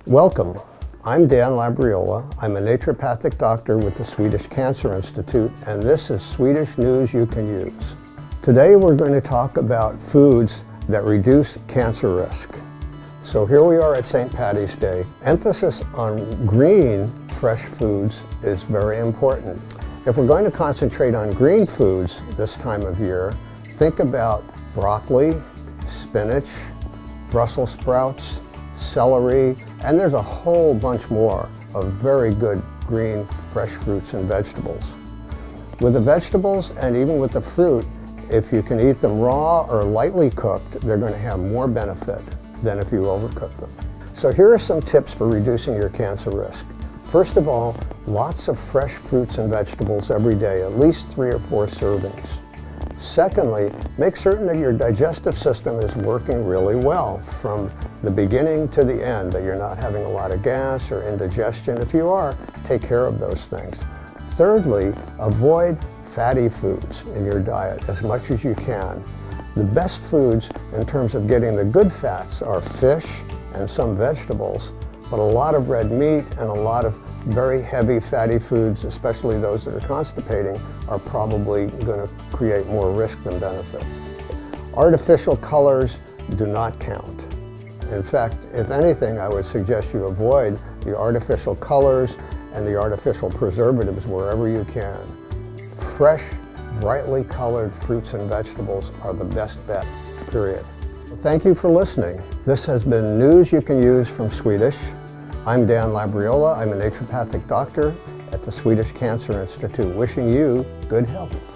Welcome. I'm Dan Labriola. I'm a naturopathic doctor with the Swedish Cancer Institute, and this is Swedish News You Can Use. Today we're going to talk about foods that reduce cancer risk. So here we are at St. Paddy's Day. Emphasis on green, fresh foods is very important. If we're going to concentrate on green foods this time of year, think about broccoli, spinach, Brussels sprouts, celery, and there's a whole bunch more of very good green, fresh fruits and vegetables. With the vegetables and even with the fruit, if you can eat them raw or lightly cooked, they're going to have more benefit than if you overcook them. So here are some tips for reducing your cancer risk. First of all, lots of fresh fruits and vegetables every day, at least 3 or 4 servings. Secondly, make certain that your digestive system is working really well from the beginning to the end, that you're not having a lot of gas or indigestion. If you are, take care of those things. Thirdly, avoid fatty foods in your diet as much as you can. The best foods in terms of getting the good fats are fish and some vegetables, but a lot of red meat and a lot of very heavy fatty foods, especially those that are constipating, are probably going to create more risk than benefit. Artificial colors do not count. In fact, if anything, I would suggest you avoid the artificial colors and the artificial preservatives wherever you can. Fresh, brightly colored fruits and vegetables are the best bet, period. Thank you for listening. This has been News You Can Use from Swedish. I'm Dan Labriola. I'm a naturopathic doctor at the Swedish Cancer Institute, wishing you good health.